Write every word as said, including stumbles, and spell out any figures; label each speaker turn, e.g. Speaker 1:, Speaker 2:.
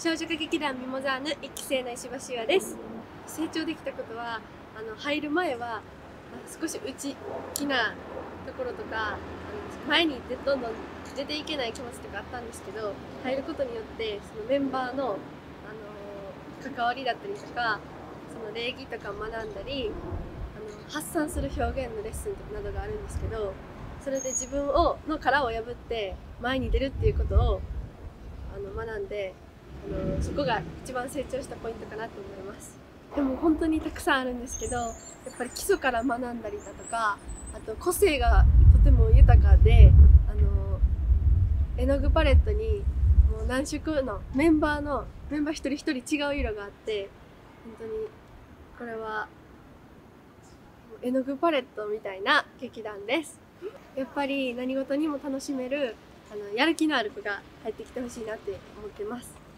Speaker 1: 少女歌劇団ミモザーヌいっき生の石橋優愛です。成長できたことは、あの入る前は少し内気なところとか、あの前にどんどん出ていけない気持ちとかあったんですけど、入ることによってそのメンバーの、あの関わりだったりとか、その礼儀とか学んだり、あの発散する表現のレッスンなどがあるんですけど、それで自分をの殻を破って前に出るっていうことをあの学んで、あのそこが一番成長したポイントかなと思います。でも本当にたくさんあるんですけど、やっぱり基礎から学んだりだとか、あと個性がとても豊かで、あの絵の具パレットにもう何色のメンバーのメンバー一人一人違う色があって、本当にこれは絵の具パレットみたいな劇団です。やっぱり何事にも楽しめるあのやる気のある子が入ってきてほしいなって思ってます。